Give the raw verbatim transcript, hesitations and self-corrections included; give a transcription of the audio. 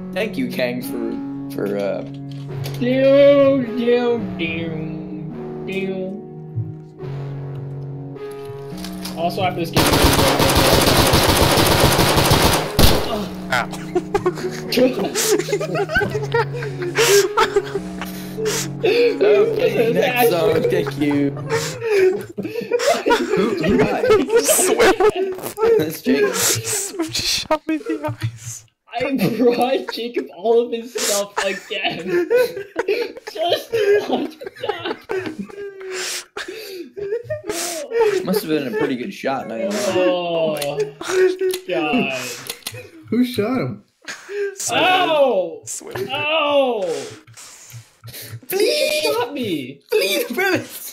Thank you, Kang, for for uh. Deal, deal, deal, deal. Also, after this game. Ow. Okay, next song. Thank you. Who, who died? Swim. That's Jacob. Swim just shot me in the eyes. I brought Jacob all of his stuff again. Just to watch him die. Must have been a pretty good shot, not gonna lie. Oh, God. Who shot him? Ow! Swim. Ow! Please, Shot me! please, premise.